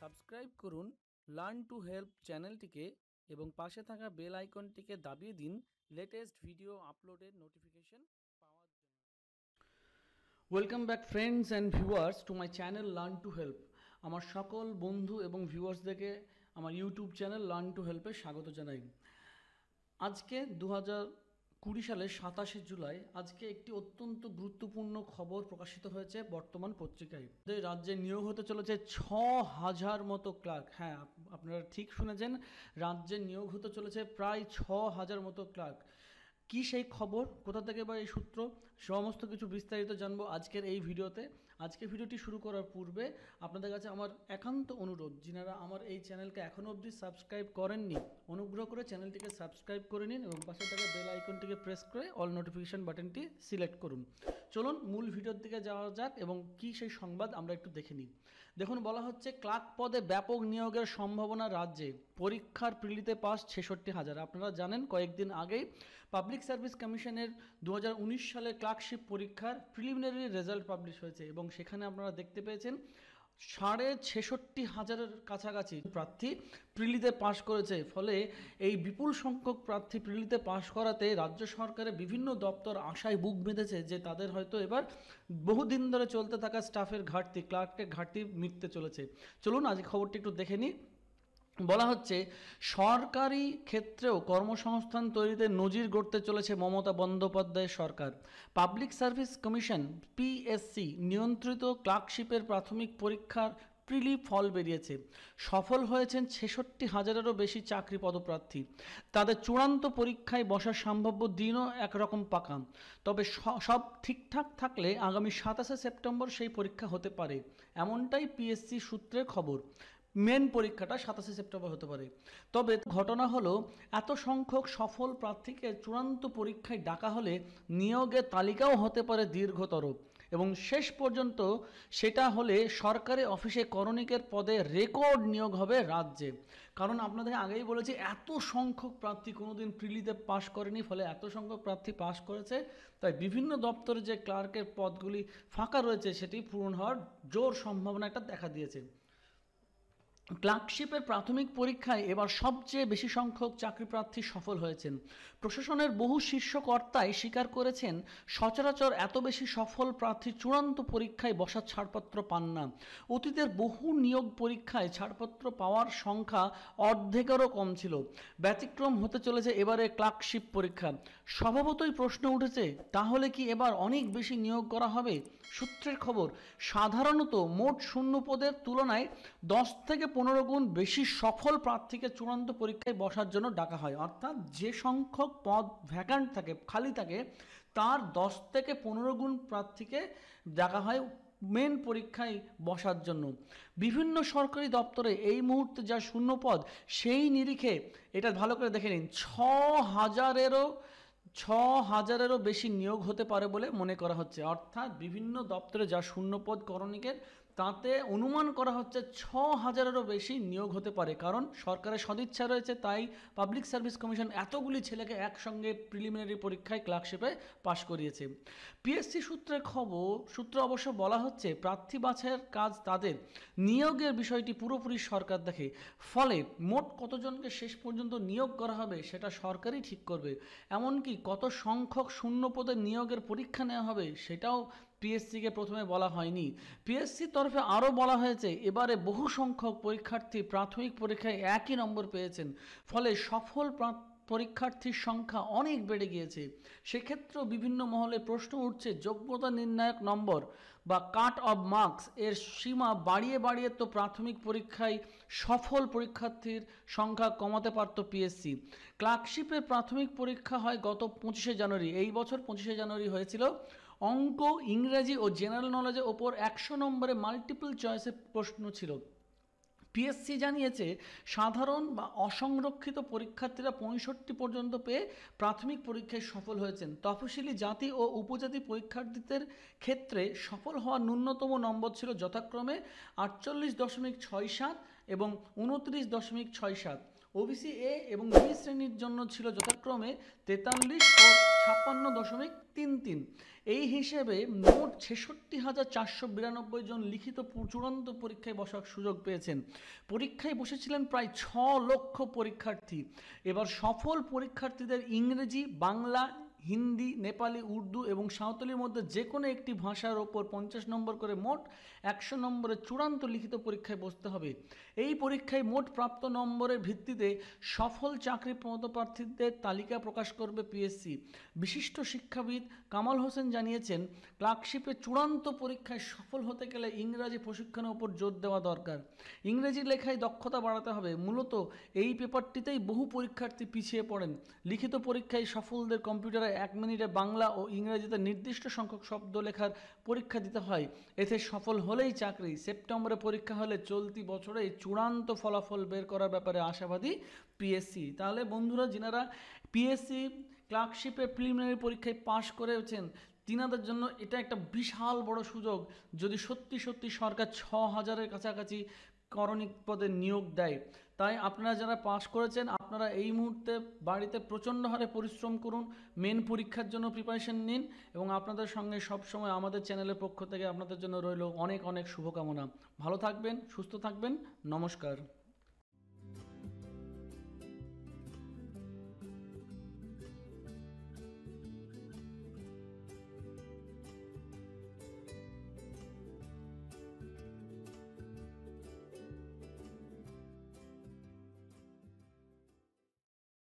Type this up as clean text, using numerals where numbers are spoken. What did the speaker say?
Subscribe করুন learn to help চ্যানেলটিকে এবং পাশে থাকা বেল আইকনটিকে দাবিয়ে দিন লেটেস্ট ভিডিও আপলোডের নোটিফিকেশন পাওয়ার জন্য। Welcome back friends and viewers to my channel learn to help. আমার সকল বন্ধু এবং ভিউয়ার্সদেরকে আমার ইউটিউব চ্যানেল লার্ন টু হেল্পে স্বাগত জানাই। আজকে 2020 সালের 27শে জুলাই আজকে একটি অত্যন্ত গুরুত্বপূর্ণ খবর প্রকাশিত হয়েছে বর্তমান পত্রিকায়। রাজ্যে নিয়োগ হতে চলেছে 6,000 মতো ক্লার্ক। হ্যাঁ, আপনারা ঠিক শুনেছেন, রাজ্যে নিয়োগ হতে চলেছে প্রায় 6,000 মতো ক্লার্ক। কি সেই খবর, কোথা থেকে বা এই সূত্র, সমস্ত কিছু বিস্তারিত জানবো আজকের এই ভিডিওতে। আজকে ভিডিওটি শুরু করার পূর্বে আপনাদের কাছে আমার একান্ত অনুরোধ, যিনারা আমার এই চ্যানেলকে এখনও অবধি সাবস্ক্রাইব করেননি, অনুগ্রহ করে চ্যানেলটিকে সাবস্ক্রাইব করে নিন এবং পাশে থাকা বেল আইকনটিকে প্রেস করে অল নোটিফিকেশন বাটনটি সিলেক্ট করুন। চলুন মূল ভিডিওর দিকে যাওয়া যাক এবং কি সেই সংবাদ আমরা একটু দেখে নিই। দেখুন, বলা হচ্ছে ক্লার্ক পদে ব্যাপক নিয়োগের সম্ভাবনা রাজ্যে, পরীক্ষার প্রিলিতে পাস 66,000। আপনারা জানেন কয়েকদিন আগেই পাবলিক সার্ভিস কমিশনের 2019 সালে ক্লার্কশিপ পরীক্ষার প্রিলিমিনারি রেজাল্ট পাবলিশ হয়েছে এবং সেখানে আপনারা দেখতে পেয়েছেন 66,000-এর কাছাকাছি প্রার্থী প্রিলিতে পাশ করেছে। ফলে এই বিপুল সংখ্যক প্রার্থী প্রিলিতে পাশ করাতে রাজ্য সরকারের বিভিন্ন দপ্তর আশায় বুক বেঁধেছে যে তাদের হয়তো এবার বহুদিন ধরে চলতে থাকা স্টাফের ঘাটতি, ক্লার্কের ঘাটতি মিটতে চলেছে। চলুন আজ খবরটি একটু দেখে নিই। বলা হচ্ছে সরকারি ক্ষেত্রেও কর্মসংস্থান তৈরিতে নজির গড়তে চলেছে মমতা বন্দ্যোপাধ্যায়ের সরকার। পাবলিক সার্ভিস কমিশন পিএসসি নিয়ন্ত্রিত ক্লার্কশিপের প্রাথমিক পরীক্ষার প্রিলি ফল বেরিয়েছে। সফল হয়েছেন 66,000-এরও বেশি চাকরি পদপ্রার্থী। তাদের চূড়ান্ত পরীক্ষায় বসার সম্ভাব্য দিনও একরকম পাকা। তবে সব ঠিকঠাক থাকলে আগামী 27শে সেপ্টেম্বর সেই পরীক্ষা হতে পারে, এমনটাই পিএসসি সূত্রে খবর। মেন পরীক্ষাটা 27শে সেপ্টেম্বর হতে পারে। তবে ঘটনা হলো এত সংখ্যক সফল প্রার্থীকে চূড়ান্ত পরীক্ষায় ডাকা হলে নিয়োগের তালিকাও হতে পারে দীর্ঘতর এবং শেষ পর্যন্ত সেটা হলে সরকারি অফিসে করণিকের পদে রেকর্ড নিয়োগ হবে রাজ্যে। কারণ আপনাদের আগেই বলেছি, এত সংখ্যক প্রার্থী কোনোদিন প্রিলিতে পাশ করেনি, ফলে এত সংখ্যক প্রার্থী পাশ করেছে, তাই বিভিন্ন দপ্তরে যে ক্লার্কের পদগুলি ফাঁকা রয়েছে সেটি পূরণ হওয়ার জোর সম্ভাবনা একটা দেখা দিয়েছে। ক্লার্কশিপের প্রাথমিক পরীক্ষায় এবার সবচেয়ে বেশি সংখ্যক চাকরিপ্রার্থী সফল হয়েছেন। প্রশাসনের বহু শীর্ষ কর্তাই স্বীকার করেছেন সচরাচর এত বেশি সফল প্রার্থী চূড়ান্ত পরীক্ষায় বসার ছাড়পত্র পান না। অতীতের বহু নিয়োগ পরীক্ষায় ছাড়পত্র পাওয়ার সংখ্যা অর্ধেকেরও কম ছিল। ব্যতিক্রম হতে চলেছে এবারে ক্লার্কশিপ পরীক্ষা। স্বভাবতই প্রশ্ন উঠেছে, তাহলে কি এবার অনেক বেশি নিয়োগ করা হবে? সূত্রের খবর, সাধারণত মোট শূন্য পদের তুলনায় 10 থেকে 15 গুণ বেশি সফল প্রার্থীকে চূড়ান্ত পরীক্ষায় বসার জন্য ডাকা হয়। অর্থাৎ যে সংখ্যক পদ ভ্যাকান্ট থাকে, খালি থাকে, তার 10 থেকে 15 গুণ প্রার্থীকে ডাকা হয় মেন পরীক্ষায় বসার জন্য। বিভিন্ন সরকারি দপ্তরে এই মুহূর্তে যা শূন্য পদ, সেই নিরিখে এটা ভালো করে দেখে নিন, 6,000-এরও বেশি নিয়োগ হতে পারে বলে মনে করা হচ্ছে। অর্থাৎ বিভিন্ন দপ্তরে যা শূন্যপদ করণিকের, তাতে অনুমান করা হচ্ছে 6,000-এরও বেশি নিয়োগ হতে পারে। কারণ সরকারের সদিচ্ছা রয়েছে, তাই পাবলিক সার্ভিস কমিশন এতগুলি ছেলেকে একসঙ্গে প্রিলিমিনারি পরীক্ষায় ক্লার্কশিপে পাশ করিয়েছে। পিএসসি সূত্রে অবশ্য বলা হচ্ছে প্রার্থী বাছাইয়ের কাজ তাদের, নিয়োগের বিষয়টি পুরোপুরি সরকার দেখে। ফলে মোট কতজনকে শেষ পর্যন্ত নিয়োগ করা হবে সেটা সরকারই ঠিক করবে। এমনকি কত সংখ্যক শূন্য পদে নিয়োগের পরীক্ষা নেওয়া হবে সেটাও পিএসসিকে প্রথমে বলা হয়নি। পিএসসির তরফে আরও বলা হয়েছে এবারে বহু সংখ্যক পরীক্ষার্থী প্রাথমিক পরীক্ষায় একই নম্বর পেয়েছেন, ফলে সফল পরীক্ষার্থীর সংখ্যা অনেক বেড়ে গিয়েছে। সেক্ষেত্রেও বিভিন্ন মহলে প্রশ্ন উঠছে, যোগ্যতা নির্ণায়ক নম্বর বা কাট অফ মার্কস এর সীমা বাড়িয়ে তো প্রাথমিক পরীক্ষায় সফল পরীক্ষার্থীর সংখ্যা কমাতে পারত পিএসসি। ক্লার্কশিপের প্রাথমিক পরীক্ষা হয় গত 25শে জানুয়ারি, এই বছর 25শে জানুয়ারি হয়েছিল। অঙ্ক, ইংরেজি ও জেনারেল নলেজের ওপর 100 নম্বরে মাল্টিপল চয়েসের প্রশ্ন ছিল। পিএসসি জানিয়েছে সাধারণ বা অসংরক্ষিত পরীক্ষার্থীরা 65 পর্যন্ত পেয়ে প্রাথমিক পরীক্ষায় সফল হয়েছেন। তফসিলি জাতি ও উপজাতি পরীক্ষার্থীদের ক্ষেত্রে সফল হওয়ার ন্যূনতম নম্বর ছিল যথাক্রমে 48.67 এবং 29.67। ওবিসি এ এবং বি শ্রেণীর জন্য ছিল যথাক্রমে 43 ও 56.33। এই হিসেবে মোট 66,492 জন লিখিত চূড়ান্ত পরীক্ষায় বসার সুযোগ পেয়েছেন। পরীক্ষায় বসেছিলেন প্রায় 6 লক্ষ পরীক্ষার্থী। এবার সফল পরীক্ষার্থীদের ইংরেজি, বাংলা, হিন্দি, নেপালি, উর্দু এবং সাঁওতালির মধ্যে যে কোনো একটি ভাষার ওপর 50 নম্বর করে মোট 100 নম্বরের চূড়ান্ত লিখিত পরীক্ষায় বসতে হবে। এই পরীক্ষায় মোট প্রাপ্ত নম্বরের ভিত্তিতে সফল চাকরি পদপ্রার্থীদের তালিকা প্রকাশ করবে পিএসসি। বিশিষ্ট শিক্ষাবিদ কামাল হোসেন জানিয়েছেন, ক্লার্কশিপের চূড়ান্ত পরীক্ষায় সফল হতে গেলে ইংরাজি প্রশিক্ষণের উপর জোর দেওয়া দরকার। ইংরেজি লেখায় দক্ষতা বাড়াতে হবে। মূলত এই পেপারটিতেই বহু পরীক্ষার্থী পিছিয়ে পড়েন। লিখিত পরীক্ষায় সফলদের কম্পিউটারে 1 মিনিটে বাংলা ও ইংরেজিতে নির্দিষ্ট সংখ্যক শব্দ লেখার পরীক্ষা দিতে হয়। এতে সফল হলেই চাকরি। সেপ্টেম্বরে পরীক্ষা হলে চলতি বছরেই চূড়ান্ত ফলাফল বের করার ব্যাপারে আশাবাদী পিএসসি। তাহলে বন্ধুরা, যিনারা পিএসসি ক্লার্কশিপের প্রিলিমিনারি পরীক্ষায় পাশ করেছেন, তিনাদের জন্য এটা একটা বিশাল বড় সুযোগ। যদি সত্যি সত্যি সরকার 6,000-এর কাছাকাছি করণিক পদে নিয়োগ দেয়। তাই আপনারা যারা পাস করেছেন, আপনারা এই মুহূর্তে বাড়িতে প্রচণ্ড হারে পরিশ্রম করুন, মেন পরীক্ষার জন্য প্রিপারেশন নিন এবং আপনাদের সঙ্গে সবসময় আমাদের চ্যানেলের পক্ষ থেকে আপনাদের জন্য রইল অনেক অনেক শুভকামনা। ভালো থাকবেন, সুস্থ থাকবেন, নমস্কার।